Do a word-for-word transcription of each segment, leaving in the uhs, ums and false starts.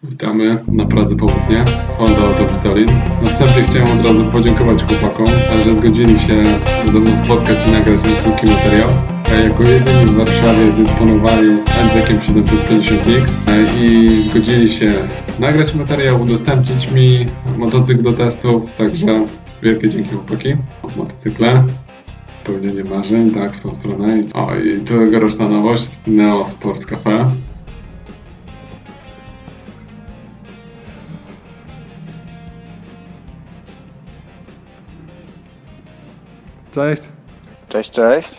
Witamy na Pradze Południe, Honda Auto Witolin. Na wstępie chciałem od razu podziękować chłopakom, że zgodzili się ze mną spotkać i nagrać ten krótki materiał. Jako jedyni w Warszawie dysponowali N Z K siedemset pięćdziesiąt X i zgodzili się nagrać materiał, udostępnić mi motocykl do testów, także wielkie dzięki chłopaki. Motocykle, spełnienie marzeń, tak, w tą stronę. O, i tegoroczna nowość, Neo Sports Cafe. Cześć. Cześć, cześć.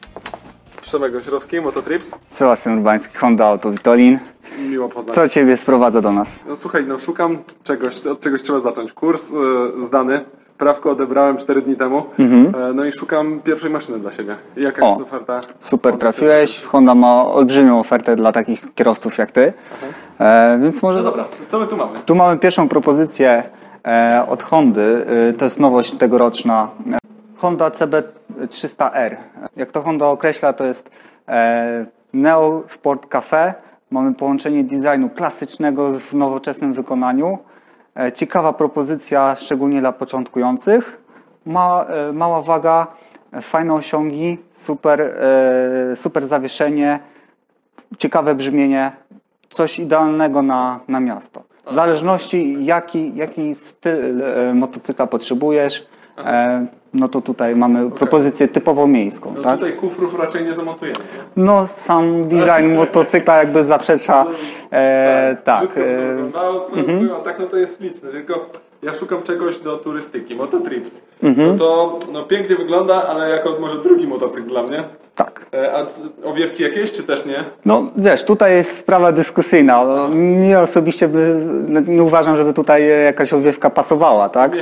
Przemek Ośrowski, Mototrips. Sebastian Urbański, Honda Auto Witolin. Miło poznać. Co Ciebie sprowadza do nas? No słuchaj, no szukam czegoś, od czegoś trzeba zacząć. Kurs y, zdany, prawko odebrałem cztery dni temu, mhm. e, no i szukam pierwszej maszyny dla siebie. I jaka o, jest oferta? Super trafiłeś, Honda ma olbrzymią ofertę dla takich kierowców jak Ty. E, więc może... No dobra, co my tu mamy? Tu mamy pierwszą propozycję e, od Hondy, e, to jest nowość tegoroczna. Honda C B trzysta R. Jak to Honda określa, to jest e, Neo Sport Cafe. Mamy połączenie designu klasycznego w nowoczesnym wykonaniu. E, ciekawa propozycja, szczególnie dla początkujących. Ma, e, mała waga, e, fajne osiągi, super, e, super zawieszenie, ciekawe brzmienie. Coś idealnego na, na miasto. W zależności jaki, jaki styl e, motocykla potrzebujesz, e, no to tutaj mamy okay. propozycję typowo miejską. No tak? Tutaj kufrów raczej nie zamontujemy. Nie? No sam design motocykla jakby zaprzecza. E, tak. tak. No, mhm. A tak no to jest śliczne, tylko ja szukam czegoś do turystyki, Mototrips. Mhm. No to no, pięknie wygląda, ale jako może drugi motocykl dla mnie. Tak. A owiewki jakieś, czy też nie? No wiesz, tutaj jest sprawa dyskusyjna. Mnie osobiście by, nie uważam, żeby tutaj jakaś owiewka pasowała, tak?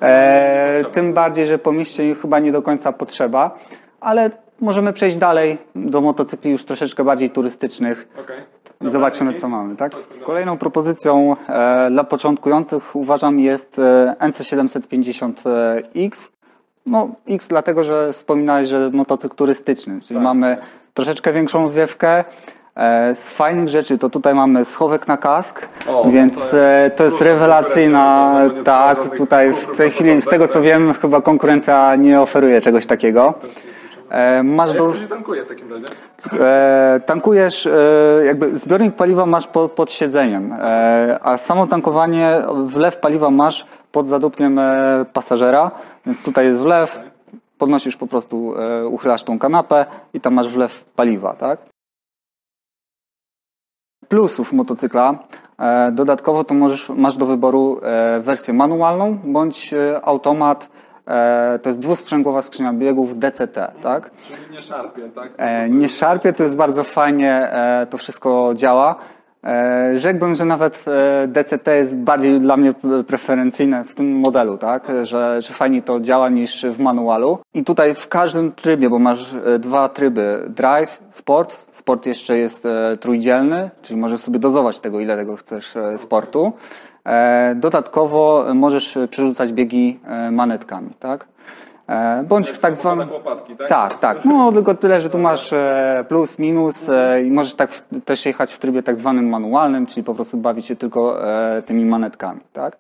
E, tym bardziej, że po mieście chyba nie do końca potrzeba, ale możemy przejść dalej do motocykli już troszeczkę bardziej turystycznych. Okay. I zobaczymy, co mamy, tak? Kolejną propozycją e, dla początkujących uważam jest e, N C siedemset pięćdziesiąt X. No X dlatego, że wspominałeś, że motocykl turystyczny, czyli tak, mamy tak. troszeczkę większą owiewkę. E, z fajnych rzeczy to tutaj mamy schowek na kask, o, więc to jest, to jest rewelacyjna, tak, tutaj w tej chwili z tego co wiem chyba konkurencja nie oferuje czegoś takiego. E, masz do... Jak to się tankuje w takim razie? E, tankujesz, e, jakby zbiornik paliwa masz po, pod siedzeniem, e, a samo tankowanie, wlew paliwa masz pod zadupkiem e, pasażera, więc tutaj jest wlew, podnosisz po prostu, e, uchylasz tą kanapę i tam masz wlew paliwa, tak? Plusów motocykla, e, dodatkowo to możesz, masz do wyboru e, wersję manualną bądź e, automat. To jest dwusprzęgłowa skrzynia biegów D C T, tak? Czyli nie szarpie, tak? Nie szarpie, to jest bardzo fajnie, to wszystko działa. Rzekłbym, że nawet D C T jest bardziej dla mnie preferencyjne w tym modelu, tak? Że, że fajniej to działa niż w manualu. I tutaj w każdym trybie, bo masz dwa tryby, Drive, Sport. Sport jeszcze jest trójdzielny, czyli możesz sobie dozować tego, ile tego chcesz sportu. Dodatkowo możesz przerzucać biegi manetkami, tak? Bądź w tak zwanym... tak? Tak, tak. No tylko tyle, że tu masz plus, minus i możesz tak też jechać w trybie tak zwanym manualnym, czyli po prostu bawić się tylko tymi manetkami, tak?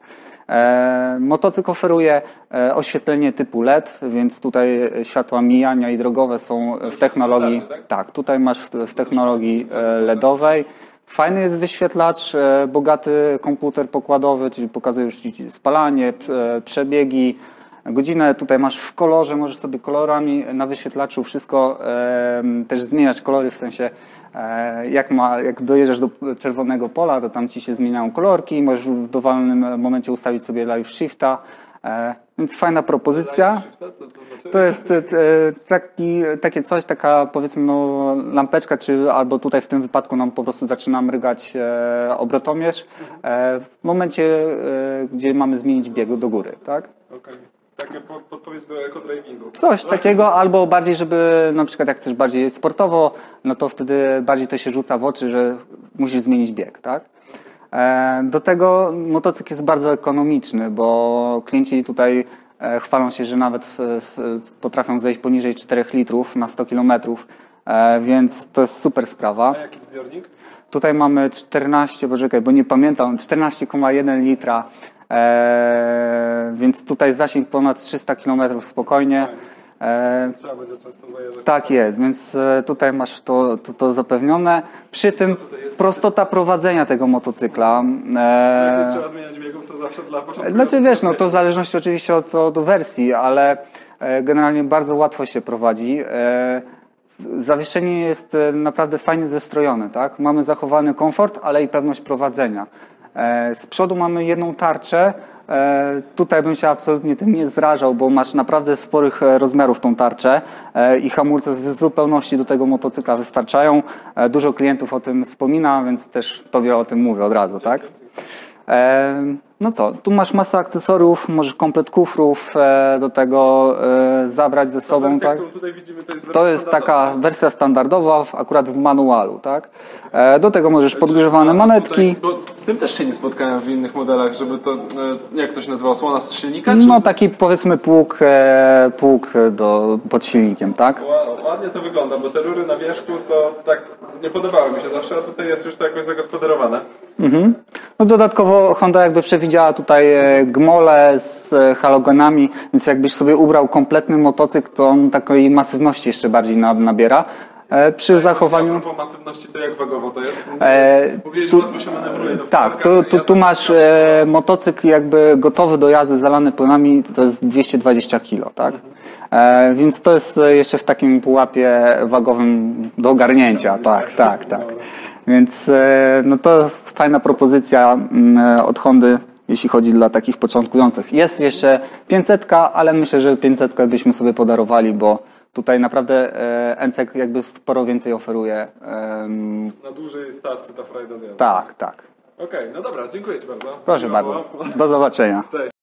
Motocykl oferuje oświetlenie typu L E D, więc tutaj światła mijania i drogowe są w technologii... Tak, tutaj masz w technologii L E D owej. Fajny jest wyświetlacz, bogaty komputer pokładowy, czyli pokazuje już Ci spalanie, przebiegi, godzinę tutaj masz w kolorze, możesz sobie kolorami na wyświetlaczu wszystko e, też zmieniać kolory, w sensie e, jak, ma, jak dojeżdżasz do czerwonego pola, to tam Ci się zmieniają kolorki, możesz w dowolnym momencie ustawić sobie live shifta, e, więc fajna propozycja. To jest e, taki, takie coś, taka powiedzmy no, lampeczka, czy albo tutaj w tym wypadku nam po prostu zaczyna mrygać e, obrotomierz e, w momencie, e, gdzie mamy zmienić biegu do góry, tak? Okay. Takie podpowiedź do eco-drivingu. Coś takiego, albo bardziej, żeby na przykład jak chcesz bardziej sportowo, no to wtedy bardziej to się rzuca w oczy, że musisz zmienić bieg, tak? E, do tego motocykl jest bardzo ekonomiczny, bo klienci tutaj e, chwalą się, że nawet e, potrafią zejść poniżej czterech litrów na sto kilometrów, e, więc to jest super sprawa. A jaki zbiornik? Tutaj mamy czternaście, poczekaj, bo nie pamiętam, czternaście przecinek jeden litra, e, więc tutaj zasięg ponad trzysta kilometrów spokojnie. E, Trzeba będzie często zajeżdżać. Tak jest, więc tutaj masz to, to, to zapewnione. Przy tym prostota prowadzenia tego motocykla. E, Jak nie trzeba zmieniać biegów, to zawsze dla początkujących. Znaczy wiesz, no to w zależności oczywiście od, od wersji, ale generalnie bardzo łatwo się prowadzi. E, zawieszenie jest naprawdę fajnie zestrojone, tak? Mamy zachowany komfort, ale i pewność prowadzenia. E, z przodu mamy jedną tarczę. E, tutaj bym się absolutnie tym nie zrażał, bo masz naprawdę sporych rozmiarów tą tarczę e, i hamulce w zupełności do tego motocykla wystarczają. E, dużo klientów o tym wspomina, więc też tobie o tym mówię od razu, tak? E, no co, tu masz masę akcesoriów, możesz komplet kufrów e, do tego e, zabrać ze sobą, wersja, tak? Tutaj widzimy, to jest, to jest taka wersja standardowa, w, akurat w manualu, tak? E, do tego możesz podgrzewane manetki. Tutaj, bo z tym też się nie spotkałem w innych modelach, żeby to, jak to się nazywa, osłona z silnika? Czy... No taki powiedzmy pług, e, pług do, pod silnikiem, tak? Ładnie to wygląda, bo te rury na wierzchu to tak nie podobały mi się zawsze, a tutaj jest już to jakoś zagospodarowane. Mhm. No dodatkowo Honda jakby przewidziała tutaj gmole z halogenami, więc jakbyś sobie ubrał kompletny motocykl, to on takiej masywności jeszcze bardziej nabiera. E, przy tak, zachowaniu... A propos masywności, to jak wagowo to jest? E, Mówiłeś, tu, że łatwo się manewruje do Tak, tu, tu, tu masz e, motocykl jakby gotowy do jazdy, zalany płynami, to jest dwieście dwadzieścia kilo, tak? E, więc to jest jeszcze w takim pułapie wagowym do ogarnięcia, tak, tak, tak. Więc no to jest fajna propozycja od Hondy, jeśli chodzi dla takich początkujących. Jest jeszcze pięćsetka, ale myślę, że pięćsetkę byśmy sobie podarowali, bo tutaj naprawdę N C E jakby sporo więcej oferuje. Na dłużej starczy ta frajda zjazdu. Tak, tak. Okej, okay, no dobra, dziękuję Ci bardzo. Proszę bardzo. Do zobaczenia. Cześć.